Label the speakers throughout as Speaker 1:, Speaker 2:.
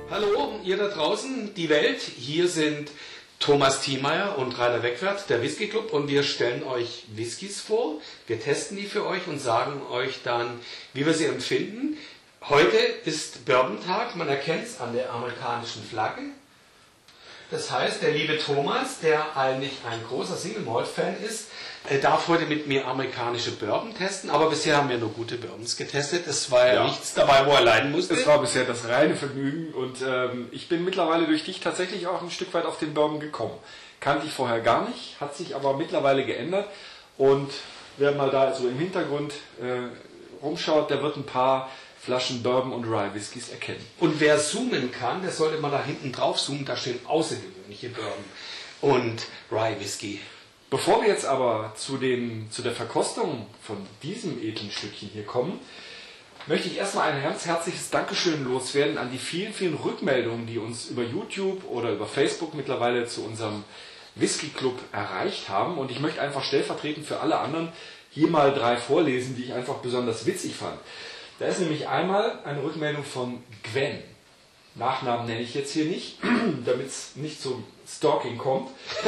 Speaker 1: Hallo, ihr da draußen, die Welt. Hier sind Thomas Thiemeyer und Rainer Wegwert, der Whisky Club, und wir stellen euch Whiskys vor. Wir testen die für euch und sagen euch dann, wie wir sie empfinden. Heute ist Bourbon-Tag, man erkennt es an der amerikanischen Flagge. Das heißt, der liebe Thomas, der eigentlich ein großer Single-Malt-Fan ist, darf heute mit mir amerikanische Bourbon testen, aber bisher haben wir nur gute Bourbons getestet. Es war ja nichts dabei, wo er leiden musste.
Speaker 2: Es war bisher das reine Vergnügen und ich bin mittlerweile durch dich tatsächlich auch ein Stück weit auf den Bourbon gekommen. Kannte ich vorher gar nicht, hat sich aber mittlerweile geändert und wer mal da so im Hintergrund rumschaut, der wird ein paar Flaschen Bourbon und Rye Whiskys erkennen.
Speaker 1: Und wer zoomen kann, der sollte mal da hinten drauf zoomen, da stehen außergewöhnliche Bourbon und Rye Whisky.
Speaker 2: Bevor wir jetzt aber zu der Verkostung von diesem edlen Stückchen hier kommen, möchte ich erstmal ein ganz herzliches Dankeschön loswerden an die vielen, vielen Rückmeldungen, die uns über YouTube oder über Facebook mittlerweile zu unserem Whisky Club erreicht haben. Und ich möchte einfach stellvertretend für alle anderen hier mal 3 vorlesen, die ich einfach besonders witzig fand. Da ist nämlich einmal eine Rückmeldung von Gwen. Nachnamen nenne ich jetzt hier nicht, damit es nicht zum Stalking kommt.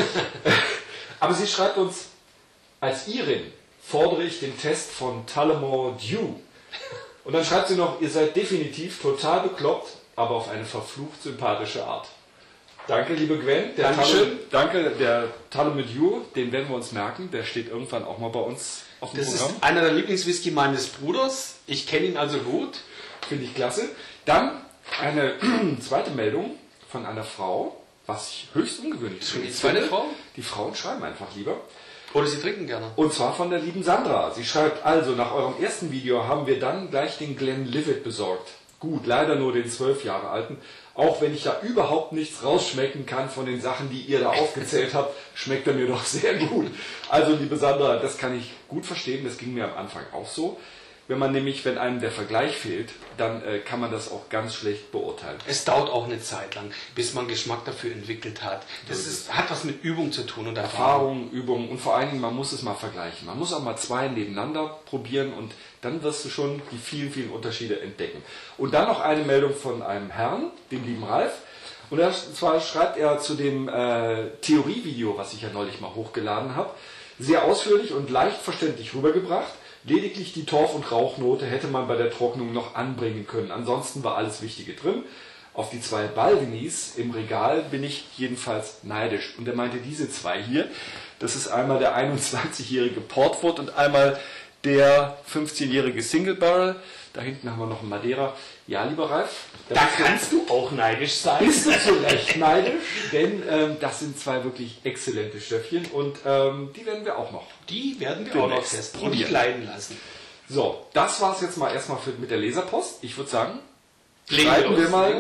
Speaker 2: Aber sie schreibt uns, als Irin fordere ich den Test von Tullamore Dew. Und dann schreibt sie noch, ihr seid definitiv total bekloppt, aber auf eine verflucht sympathische Art. Danke, liebe Gwen. Danke, der Tullamore Dew, den werden wir uns merken. Der steht irgendwann auch mal bei uns auf dem Programm.
Speaker 1: Das ist einer der Lieblingswhisky meines Bruders. Ich kenne ihn also gut.
Speaker 2: Finde ich klasse. Dann eine zweite Meldung von einer Frau, was ich höchst ungewöhnlich finde.
Speaker 1: Die zweite Frau?
Speaker 2: Die Frauen schreiben einfach lieber.
Speaker 1: Oder sie trinken gerne.
Speaker 2: Und zwar von der lieben Sandra. Sie schreibt, also nach eurem ersten Video haben wir dann gleich den Glenlivet besorgt. Gut, leider nur den 12 Jahre alten. Auch wenn ich da überhaupt nichts rausschmecken kann von den Sachen, die ihr da aufgezählt habt, schmeckt er mir doch sehr gut. Also liebe Sandra, das kann ich gut verstehen. Das ging mir am Anfang auch so. Wenn einem der Vergleich fehlt, dann kann man das auch ganz schlecht beurteilen.
Speaker 1: Es dauert auch eine Zeit lang, bis man Geschmack dafür entwickelt hat. Hat was mit Übung zu tun und
Speaker 2: Erfahrung, Übung und vor allen Dingen, man muss es mal vergleichen. Man muss auch mal 2 nebeneinander probieren und dann wirst du schon die vielen, vielen Unterschiede entdecken. Und dann noch eine Meldung von einem Herrn, dem lieben Ralf. Und zwar schreibt er zu dem Theorievideo, was ich ja neulich mal hochgeladen habe, sehr ausführlich und leicht verständlich rübergebracht. Lediglich die Torf- und Rauchnote hätte man bei der Trocknung noch anbringen können. Ansonsten war alles Wichtige drin. Auf die 2 Balvenis im Regal bin ich jedenfalls neidisch. Und er meinte diese 2 hier. Das ist einmal der 21-jährige Portwood und einmal der 15-jährige Single Barrel. Da hinten haben wir noch einen Madeira. Ja, lieber Ralf,
Speaker 1: da kannst du auch neidisch sein.
Speaker 2: Bist du zu Recht neidisch, denn das sind 2 wirklich exzellente Stöffchen und die werden wir auch noch.
Speaker 1: Die werden wir auch noch testen und dich leiden lassen.
Speaker 2: So, das war es jetzt mal erstmal mit der Leserpost. Ich würde sagen,
Speaker 1: schreiten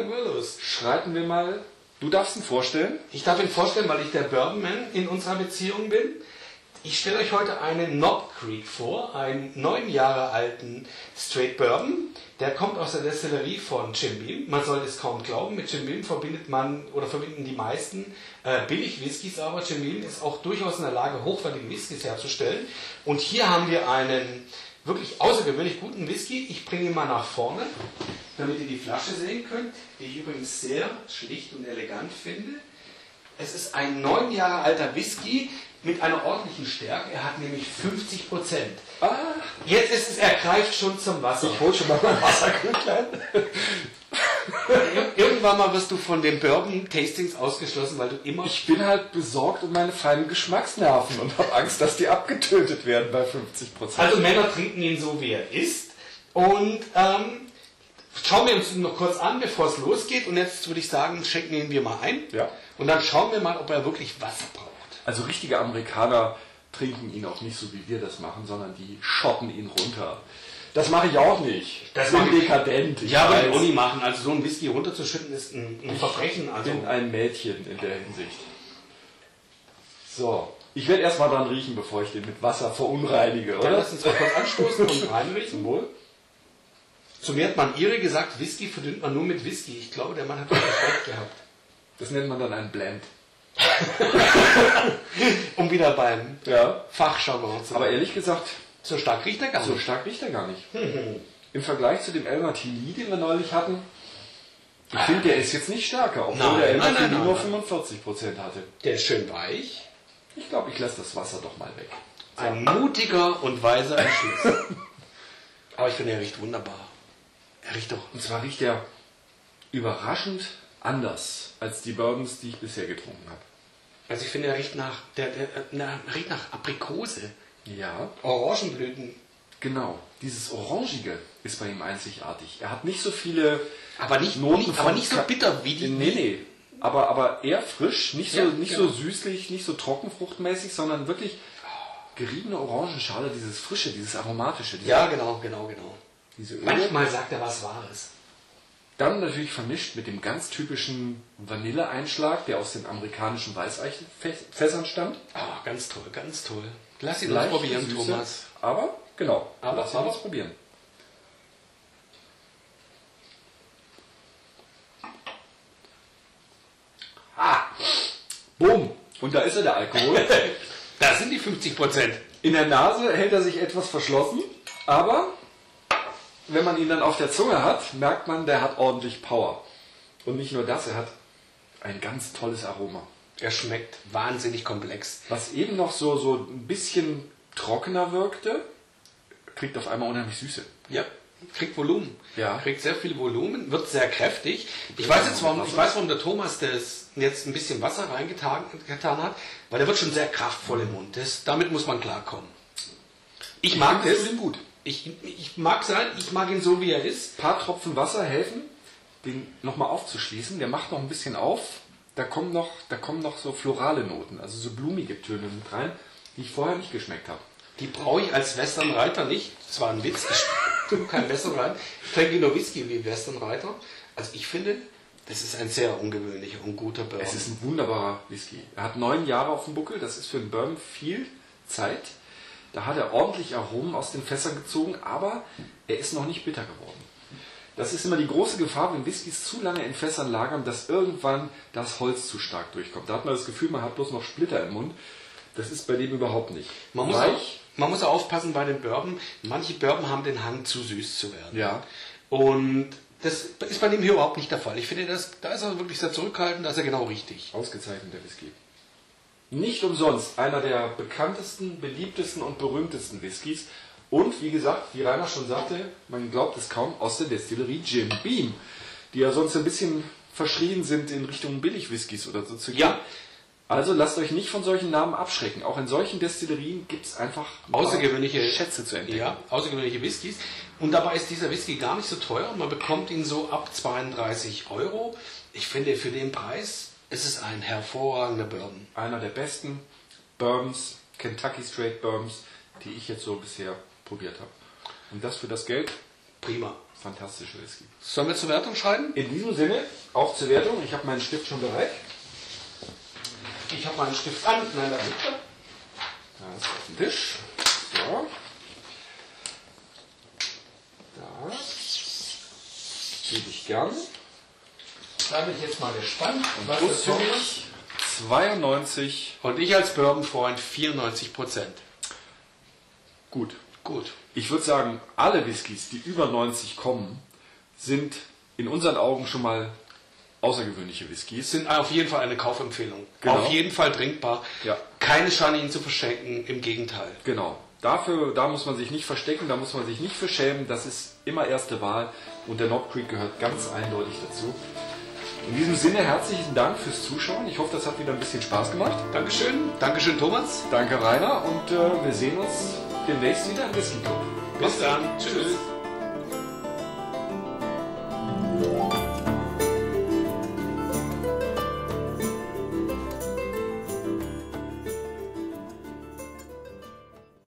Speaker 2: wir mal. Du darfst ihn vorstellen.
Speaker 1: Ich darf ihn vorstellen, weil ich der Bourbonman in unserer Beziehung bin. Ich stelle euch heute einen Knob Creek vor, einen 9 Jahre alten Straight Bourbon. Der kommt aus der Destillerie von Jim Beam. Man soll es kaum glauben, mit Jim Beam verbinden die meisten Billig-Whiskys, aber Jim Beam ist auch durchaus in der Lage, hochwertige Whiskys herzustellen. Und hier haben wir einen wirklich außergewöhnlich guten Whisky. Ich bringe ihn mal nach vorne, damit ihr die Flasche sehen könnt, die ich übrigens sehr schlicht und elegant finde. Es ist ein 9 Jahre alter Whisky mit einer ordentlichen Stärke. Er hat nämlich 50%. Jetzt ist es, er greift schon zum Wasser.
Speaker 2: Ich hole schon mal mein Wasserkrüglein.
Speaker 1: Irgendwann mal wirst du von den Bourbon-Tastings ausgeschlossen, weil du immer...
Speaker 2: Ich bin halt besorgt um meine feinen Geschmacksnerven und habe Angst, dass die abgetötet werden bei 50%.
Speaker 1: Also Männer trinken ihn so, wie er ist. Und schauen wir uns noch kurz an, bevor es losgeht. Und jetzt würde ich sagen, schenken ihn wir mal ein.
Speaker 2: Ja.
Speaker 1: Und dann schauen wir mal, ob er wirklich Wasser braucht.
Speaker 2: Also richtige Amerikaner trinken ihn auch nicht so, wie wir das machen, sondern die schotten ihn runter. Das mache ich auch nicht.
Speaker 1: Das ist
Speaker 2: dekadent.
Speaker 1: Ja, aber die Uni machen. Also so ein Whisky runterzuschütten ist ein Verbrechen.
Speaker 2: Ich bin ein Mädchen in der Hinsicht. So, ich werde erstmal dran riechen, bevor ich den mit Wasser verunreinige, oder?
Speaker 1: Dann lass uns mal kurz anstoßen und reinriechen. Wohl. Zu mir hat man Ire gesagt, Whisky verdünnt man nur mit Whisky. Ich glaube, der Mann hat recht gehabt.
Speaker 2: Das nennt man dann ein Blend.
Speaker 1: Um wieder beim Fachjargon zu sein.
Speaker 2: Aber ehrlich gesagt,
Speaker 1: so stark riecht er gar nicht.
Speaker 2: So stark riecht er gar nicht. Im Vergleich zu dem El Martini, den wir neulich hatten, Ich finde, der ist jetzt nicht stärker, obwohl
Speaker 1: Nein,
Speaker 2: der El
Speaker 1: nein,
Speaker 2: Martini
Speaker 1: nein,
Speaker 2: nur
Speaker 1: nein.
Speaker 2: 45% hatte.
Speaker 1: Der ist schön weich.
Speaker 2: Ich glaube, ich lasse das Wasser doch mal weg.
Speaker 1: Ein mutiger und weiser Entschluss. Aber ich finde, er riecht wunderbar. Er riecht doch.
Speaker 2: Und zwar riecht er überraschend anders als die Bourbons, die ich bisher getrunken habe.
Speaker 1: Also ich finde, er riecht riecht nach Aprikose.
Speaker 2: Ja,
Speaker 1: Orangenblüten.
Speaker 2: genau. Dieses Orangige ist bei ihm einzigartig. Er hat nicht so viele
Speaker 1: Aber nicht so bitter wie die.
Speaker 2: Nee. Aber eher frisch, nicht
Speaker 1: Ja,
Speaker 2: so süßlich, nicht so trockenfruchtmäßig, sondern wirklich geriebene Orangenschale, dieses Frische, dieses Aromatische.
Speaker 1: Ja, genau.
Speaker 2: Diese Öle.
Speaker 1: Manchmal sagt er was Wahres.
Speaker 2: Dann natürlich vermischt mit dem ganz typischen Vanilleeinschlag, der aus den amerikanischen Weißeichenfässern stammt.
Speaker 1: Ah, ganz toll, ganz toll. Lass ihn uns
Speaker 2: Leichte
Speaker 1: probieren,
Speaker 2: Süße,
Speaker 1: Thomas.
Speaker 2: Aber, genau,
Speaker 1: Aber-
Speaker 2: lass uns probieren. Boom! Und da ist er, der Alkohol.
Speaker 1: Das sind die 50%.
Speaker 2: In der Nase hält er sich etwas verschlossen, aber wenn man ihn dann auf der Zunge hat, merkt man, der hat ordentlich Power. Und nicht nur das, er hat ein ganz tolles Aroma.
Speaker 1: Er schmeckt wahnsinnig komplex.
Speaker 2: Was eben noch so ein bisschen trockener wirkte, kriegt auf einmal unheimlich Süße.
Speaker 1: Ja, kriegt Volumen.
Speaker 2: Ja.
Speaker 1: Kriegt sehr viel Volumen, wird sehr kräftig. Ich weiß, warum der Thomas das jetzt ein bisschen Wasser reingetan hat, weil der wird schon sehr kraftvoll im Mund. Damit muss man klarkommen. Ich mag
Speaker 2: finde
Speaker 1: es.
Speaker 2: es ihm gut.
Speaker 1: Ich mag ihn so, wie er ist.
Speaker 2: Ein paar Tropfen Wasser helfen, den nochmal aufzuschließen. Der macht noch ein bisschen auf. Da kommen noch so florale Noten, also so blumige Töne mit rein, die ich vorher nicht geschmeckt habe.
Speaker 1: Die brauche ich als Westernreiter nicht. Das war ein Witz. Ich tue kein Westernreiter. Ich trinke nur Whisky wie Westernreiter. Also ich finde, das ist ein sehr ungewöhnlicher und guter Bourbon.
Speaker 2: Es ist ein wunderbarer Whisky. Er hat 9 Jahre auf dem Buckel, das ist für einen Bourbon viel Zeit. Da hat er ordentlich Aromen aus den Fässern gezogen, aber er ist noch nicht bitter geworden. Das ist immer die große Gefahr, wenn Whiskys zu lange in Fässern lagern, dass irgendwann das Holz zu stark durchkommt. Da hat man das Gefühl, man hat bloß noch Splitter im Mund. Das ist bei dem überhaupt nicht.
Speaker 1: Man muss auch aufpassen bei den Bourbon. Manche Bourbon haben den Hang, zu süß zu werden.
Speaker 2: Ja.
Speaker 1: Und das ist bei dem hier überhaupt nicht der Fall. Ich finde, da ist er wirklich sehr zurückhaltend, da ist er genau richtig.
Speaker 2: Ausgezeichneter Whisky. Nicht umsonst einer der bekanntesten, beliebtesten und berühmtesten Whiskys. Und wie gesagt, wie Rainer schon sagte, man glaubt es kaum, aus der Destillerie Jim Beam, die ja sonst ein bisschen verschrien sind in Richtung Billig-Whiskys oder so zu gehen.
Speaker 1: Ja.
Speaker 2: Also lasst euch nicht von solchen Namen abschrecken. Auch in solchen Destillerien gibt es einfach ein paar
Speaker 1: Außergewöhnliche
Speaker 2: Schätze zu entdecken.
Speaker 1: Ja, außergewöhnliche Whiskys. Und dabei ist dieser Whisky gar nicht so teuer. Man bekommt ihn so ab 32 €. Ich finde, für den Preis ist es ein hervorragender Bourbon.
Speaker 2: Einer der besten Bourbons, Kentucky Straight Bourbons, die ich jetzt so bisher probiert habe. Und das für das Geld,
Speaker 1: Prima.
Speaker 2: fantastische Whisky.
Speaker 1: Sollen wir zur Wertung schreiben?
Speaker 2: In diesem Sinne, auch zur Wertung. Ich habe meinen Stift schon bereit.
Speaker 1: Ich habe meinen Stift an. Nein, da liegt er.
Speaker 2: Da ist auf dem Tisch. So. Da. Gebe ich gern.
Speaker 1: Da bin ich jetzt mal gespannt, was das so ist.
Speaker 2: Großzügig 92.
Speaker 1: Und ich als Bourbon-Freund 94%.
Speaker 2: Gut.
Speaker 1: Gut.
Speaker 2: Ich würde sagen, alle Whiskys, die über 90 kommen, sind in unseren Augen schon mal außergewöhnliche Whiskys.
Speaker 1: Sind auf jeden Fall eine Kaufempfehlung.
Speaker 2: Genau.
Speaker 1: Auf jeden Fall trinkbar.
Speaker 2: Ja.
Speaker 1: Keine Schande, ihn zu verschenken. Im Gegenteil.
Speaker 2: Genau. Da muss man sich nicht verstecken, da muss man sich nicht für schämen. Das ist immer erste Wahl und der Knob Creek gehört ganz eindeutig dazu. In diesem Sinne herzlichen Dank fürs Zuschauen. Ich hoffe, das hat wieder ein bisschen Spaß gemacht.
Speaker 1: Dankeschön. Dankeschön, Thomas.
Speaker 2: Danke, Rainer, und wir sehen uns demnächst wieder im Whisky Club.
Speaker 1: Bis dann. Tschüss.